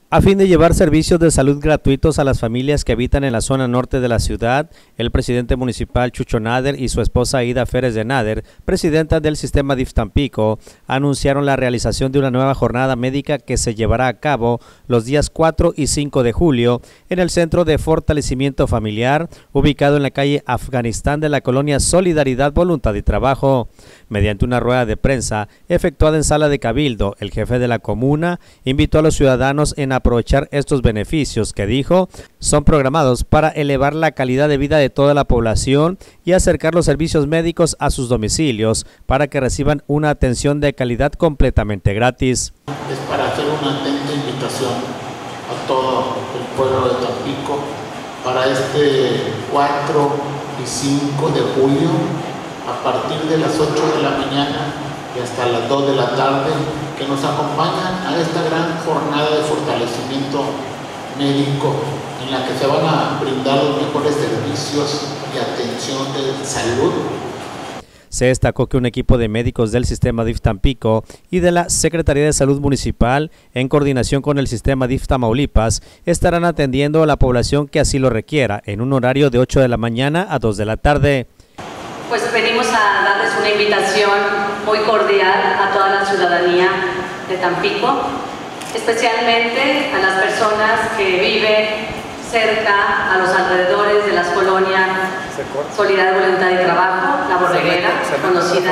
A fin de llevar servicios de salud gratuitos a las familias que habitan en la zona norte de la ciudad, el presidente municipal Chucho Nader y su esposa Aida Férez de Nader, presidenta del sistema DIF Tampico, anunciaron la realización de una nueva jornada médica que se llevará a cabo los días 4 y 5 de julio en el Centro de Fortalecimiento Familiar, ubicado en la calle Afganistán de la colonia Solidaridad, Voluntad y Trabajo. Mediante una rueda de prensa efectuada en sala de Cabildo, el jefe de la comuna invitó a los ciudadanos en aprovechar estos beneficios que dijo son programados para elevar la calidad de vida de toda la población y acercar los servicios médicos a sus domicilios para que reciban una atención de calidad completamente gratis. Es para hacer una atenta invitación a todo el pueblo de Tampico para este 4 y 5 de julio a partir de las 8 de la mañana y hasta las 2 de la tarde, que nos acompañan a esta gran jornada de fortalecimiento médico en la que se van a brindar los mejores servicios y atención de salud. Se destacó que un equipo de médicos del sistema DIF Tampico y de la Secretaría de Salud Municipal, en coordinación con el sistema DIF Tamaulipas, estarán atendiendo a la población que así lo requiera en un horario de 8 de la mañana a 2 de la tarde. Pues venimos a darles una invitación muy cordial a toda la ciudadanía de Tampico, especialmente a las personas que viven cerca, a los alrededores de las colonias Solidaridad, Voluntad y Trabajo, La Borreguera, conocida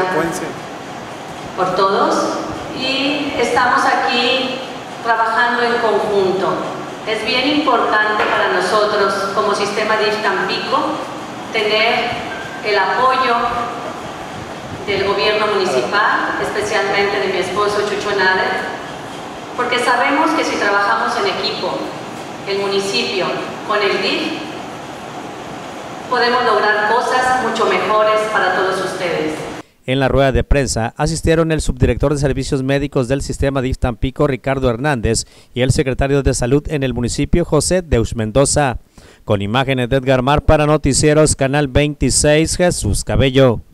por todos, y estamos aquí trabajando en conjunto. Es bien importante para nosotros como sistema DIF Tampico tener el apoyo del gobierno municipal, especialmente de mi esposo Chucho Nader, porque sabemos que si trabajamos en equipo, el municipio con el DIF, podemos lograr cosas mucho mejores para todos ustedes. En la rueda de prensa asistieron el subdirector de Servicios Médicos del sistema DIF Tampico, Ricardo Hernández, y el secretario de Salud en el municipio, José Deus Mendoza. Con imágenes de Edgar Mar para Noticieros Canal 26, Jesús Cabello.